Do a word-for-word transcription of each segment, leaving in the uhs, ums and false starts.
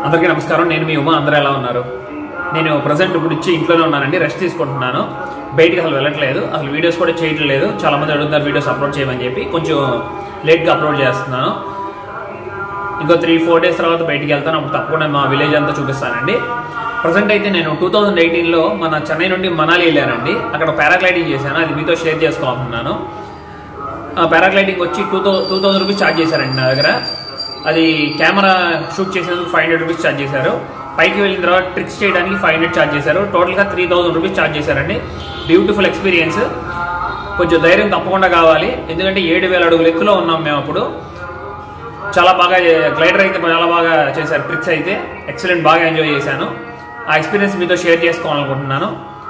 అందరికీ నమస్కారం. నేను మీ ఉమా. అందరూ ఎలా ఉన్నారు? నేను ప్రజెంట్ ఇప్పుడు ఇచ్చి ఇంట్లోనే ఉన్నానండి, రెస్ట్ తీసుకుంటున్నాను. బయటికి అసలు వెళ్ళట్లేదు, అసలు వీడియోస్ కూడా చేయట్లేదు. చాలా మంది అడుగుతున్నారు వీడియోస్ అప్లోడ్ చేయమని చెప్పి, కొంచెం లేట్గా అప్లోడ్ చేస్తున్నాను. ఇంకో త్రీ ఫోర్ డేస్ తర్వాత బయటికి వెళ్తాను, అప్పుడు తప్పకుండా మా విలేజ్ అంతా చూపిస్తానండి. ప్రజెంట్ అయితే నేను టూ థౌజండ్ ఎయిటీన్లో మన చెన్నై నుండి మనాలి వెళ్ళానండి. అక్కడ పారాగ్లైడింగ్ చేశాను, అది మీతో షేర్ చేసుకోవాలనుకున్నాను. పారాగ్లైడింగ్ వచ్చి two thou two thousand rupees charge చేశారండి నా దగ్గర. అది కెమెరా షూట్ చేసేందుకు ఫైవ్ హండ్రెడ్ రూపీస్ ఛార్జ్ చేశారు. పైకి వెళ్ళిన తర్వాత ట్రిక్స్ చేయడానికి ఫైవ్ హండ్రెడ్ ఛార్జ్ చేశారు. టోటల్గా త్రీ థౌసండ్ రూపీస్ ఛార్జ్ చేశారండి. Beautiful experience. కొంచెం ధైర్యం తప్పకుండా కావాలి, ఎందుకంటే ఏడు వేల అడుగులు ఎత్తులో ఉన్నాం మేము అప్పుడు. చాలా బాగా గ్లైడర్ అయితే చాలా బాగా చేశారు, ట్రిక్స్ అయితే ఎక్సలెంట్, బాగా ఎంజాయ్ చేశాను. ఆ ఎక్స్పీరియన్స్ మీతో షేర్ చేసుకోవాలనుకుంటున్నాను.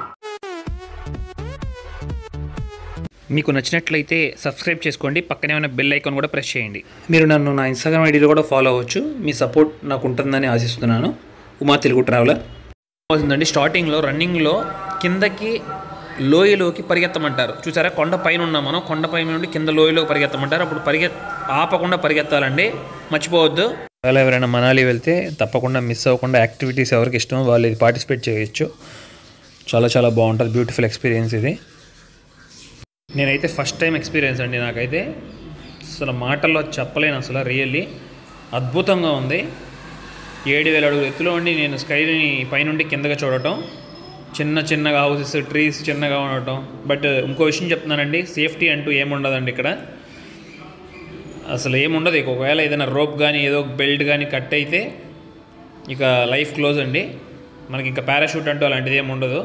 మీకు నచ్చినట్లయితే సబ్స్క్రైబ్ చేసుకోండి, పక్కనే ఉన్న బెల్ ఐకాన్ కూడా ప్రెస్ చేయండి. మీరు నన్ను నా ఇన్స్టాగ్రామ్ ఐడీలో కూడా ఫాలో అవ్వచ్చు. మీ సపోర్ట్ నాకు ఉంటుందని ఆశిస్తున్నాను. ఉమా తెలుగు ట్రావెలర్ అవుతుందండి. స్టార్టింగ్లో రన్నింగ్లో కిందకి లోయలోకి పరిగెత్తమంటారు, చూసారా? కొండ పైన ఉన్నాం మనం, కొండ పైన నుండి కింద లోయలోకి పరిగెత్తమంటారు. అప్పుడు పరిగెత్ ఆపకుండా పరిగెత్తాలండి, మర్చిపోవద్దు. ఒకవేళ ఎవరైనా మనాలి వెళ్తే తప్పకుండా మిస్ అవ్వకుండా యాక్టివిటీస్ ఎవరికి ఇష్టమో వాళ్ళు ఇది పార్టిసిపేట్ చేయొచ్చు. చాలా చాలా బాగుంటుంది, బ్యూటిఫుల్ ఎక్స్పీరియన్స్ ఇది. నేనైతే ఫస్ట్ టైం ఎక్స్పీరియన్స్ అండి, నాకైతే అసలు మాటల్లో చెప్పలేను. అసలు రియల్లీ అద్భుతంగా ఉంది. ఏడు వేల అడుగులు ఎత్తులో ఉండి నేను స్కైని పైనుండి కిందగా చూడటం, చిన్న చిన్నగా హౌసెస్, ట్రీస్ చిన్నగా ఉండటం. బట్ ఇంకో విషయం చెప్తున్నానండి, సేఫ్టీ అంటూ ఏముండదండి ఇక్కడ, అసలు ఏముండదు. ఇక ఒకవేళ ఏదైనా రోప్ కానీ ఏదో బెల్ట్ కానీ కట్ అయితే ఇక లైఫ్ క్లోజ్ అండి. మనకి ఇంకా పారాషూట్ అంటూ అలాంటిది ఏమి ఉండదు.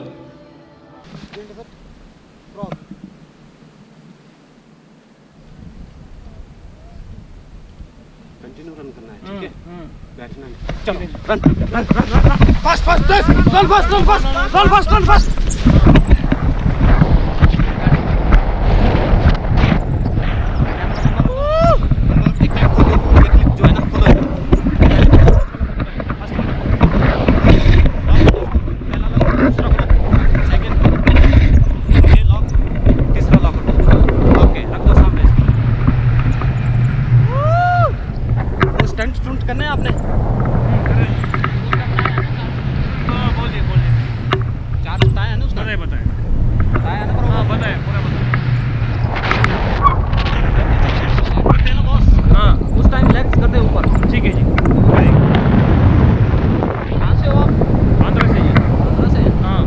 कंटिन्यू रन करना है, ठीक है? बैठना नहीं, चलो run run run run fast fast run fast run fast run fast run fast जो है ना खोलो सेकंड ये लॉक, तीसरा लॉक ओके रख दो सामने. स्टंट स्टंट करना है आपने? बोल दिए बोल दिए चार बताया ना उसका? नहीं बताया बताया ना? हाँ बताया, पूरा बताया ना बॉस. हाँ उस टाइम लेग्स कर दे ऊपर. ठीक है जी. कहाँ से हो आप? आंध्र से जी. आंध्र से? हाँ.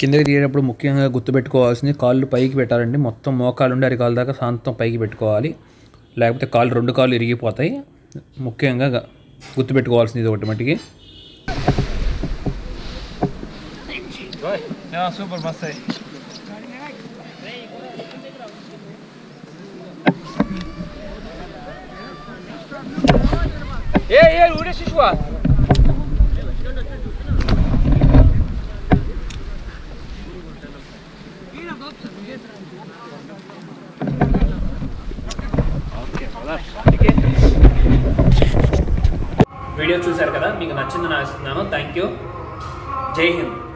కిందకి దిగేటప్పుడు ముఖ్యంగా గుర్తుపెట్టుకోవాల్సింది కాళ్ళు పైకి పెట్టాలండి. మొత్తం మోకాలు ఉండి అరికాలు దాకా శాంతం పైకి పెట్టుకోవాలి, లేకపోతే కాళ్ళు రెండు కాళ్ళు ఇరిగిపోతాయి. ముఖ్యంగా గుర్తుపెట్టుకోవాల్సింది ఇది ఒకటి మట్టికి. సూపర్ మస్త్. ఏ ఏ ఊరే శిశువా వీడియో చూశారు కదా, మీకు నచ్చిందని ఆశిస్తున్నాను. Thank you. జై హింద్.